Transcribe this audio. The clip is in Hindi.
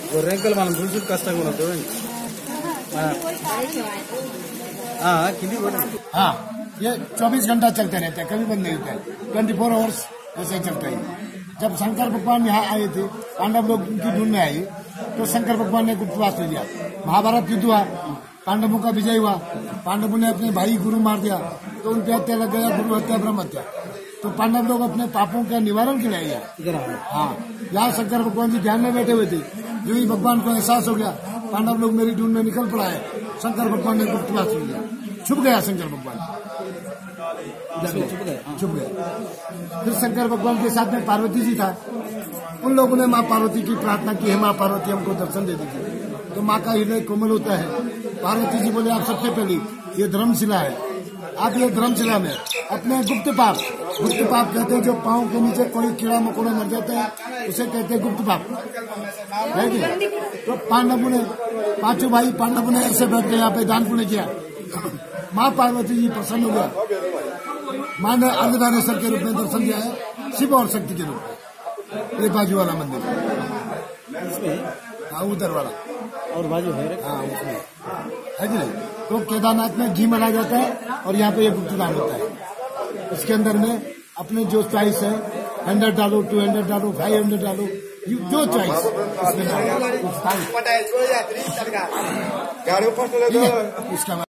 గొర్రెంకలు మనం చూసి కష్టంగా ఉన్నది చూడండి. हाँ, ये 24 घंटा चलते रहते हैं, कभी बंद नहीं होता है। 24 आवर्स ऐसे ही चलता है। जब शंकर भगवान यहाँ आए थे, पांडव लोग उनकी ढूंढ में आए, तो शंकर भगवान ने गुप्तवास ले लिया। महाभारत युद्ध हुआ, पांडवों का विजय हुआ, पांडवों ने अपने भाई गुरु मार दिया, तो उन पे हत्या लग गया, गुरु हत्या ब्रह्म हत्या। तो पांडव लोग अपने पापों का निवारण के लिए आए। हाँ, यहाँ शंकर भगवान जी ध्यान में बैठे हुए थे। जो ही भगवान को एहसास हो गया, पांडव लोग मेरी ढूंढ में निकल पड़ा है, शंकर भगवान ने गुप्तवास ले लिया। छुप गया शंकर भगवान, छुप गया। फिर शंकर भगवान के साथ में पार्वती जी था। उन लोगों ने माँ पार्वती की प्रार्थना की है, माँ पार्वती हमको दर्शन दे दीजिए। तो माँ का हृदय कोमल होता है। पार्वती जी बोले, आप सबसे पहले ये धर्मशिला है, आप ये धर्मशिला में अपने गुप्त पाप कहते हैं, जो पाँव के नीचे कोई कीड़ा मकोड़ा मर जाता है, उसे कहते हैं गुप्त पाप, है कि? तो पांडवों ने, पांचों भाई पांडवों ने ऐसे बैठ के यहाँ पे दान पुण्य किया। माँ पार्वती जी प्रसन्न हो गया। माँ ने अर्धनारेश्वर के रूप में दर्शन दिया है, शिव और शक्ति के रूप में। ये बाजू वाला मंदिर, हाँ उधर वाला, और बाजू है, हाँ उसमें है कि नहीं? तो केदारनाथ में घी मनाया जाता है और यहाँ पे ये गुप्तदान होता है। इसके अंदर में अपने जो चॉइस है, 100 डालो, 200 डालो, 500 डालो, जो चॉइस इसमें डालो।